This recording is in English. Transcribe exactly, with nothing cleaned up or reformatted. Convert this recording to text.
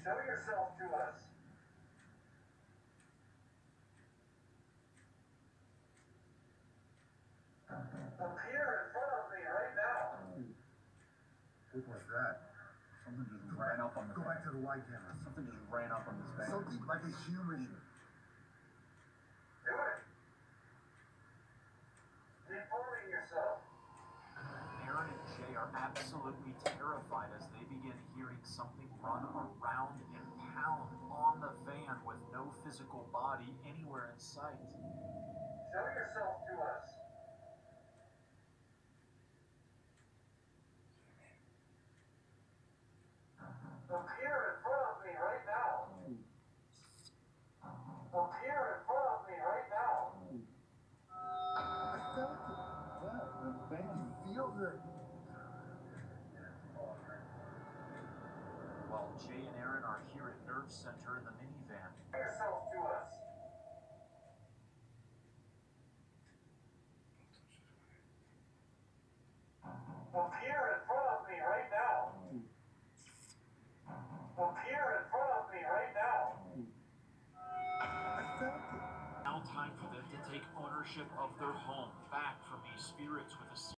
Show yourself to us. Appear in front of me right now. What was that? Something just ran up on the Go van. back to the light camera. Something just ran up on this van. Something like a human. Do it. Informing yourself. Aaron and Jay are absolutely terrified as they begin hearing something run around and pound on the van with no physical body anywhere in sight. Show yourself to us. Appear in front of me right now. Appear in front of me right now. I felt it. Yeah, the van. You feel the. While Jay and Aaron are here at Nerve Center in the minivan, Show yourself to us. Appear in front of me right now. Appear in front of me right now. I felt it. now time for them to take ownership of their home back from these spirits with a